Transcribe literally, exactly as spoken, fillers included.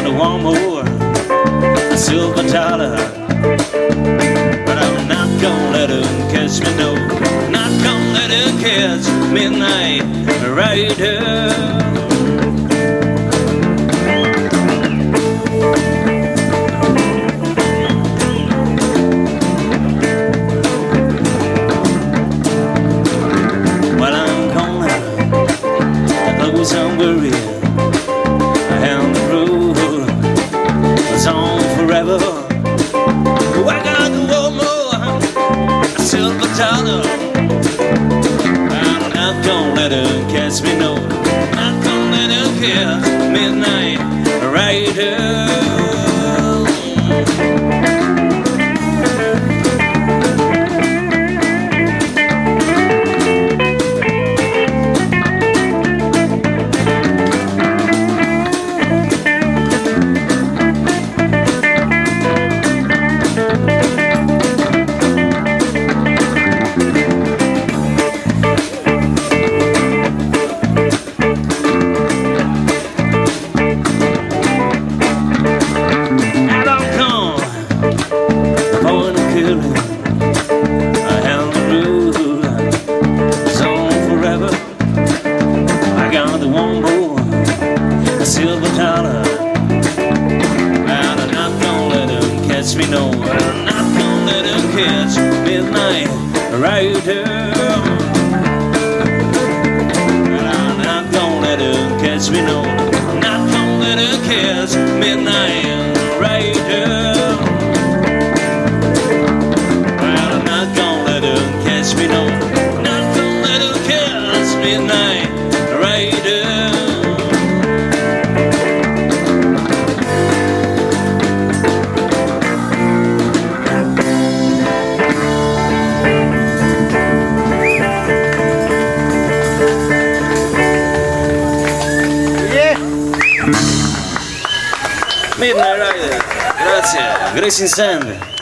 gonna want more, a silver dollar, but I'm not gonna let her catch me, no, not gonna let her catch midnight rider. I'm worried, and the road is on forever. Oh, I got one more, a silver dollar, I'm not gonna let her catch me, no, not gonna let her catch midnight rider. Me no, I'm not gonna let him catch midnight rider. I'm not gonna let him catch me, no, I'm not gonna let him catch midnight rider. I'm not gonna let him catch me, no, I'm not gonna let him catch midnight rider. Midnight Rider, grazie, Grace InSand.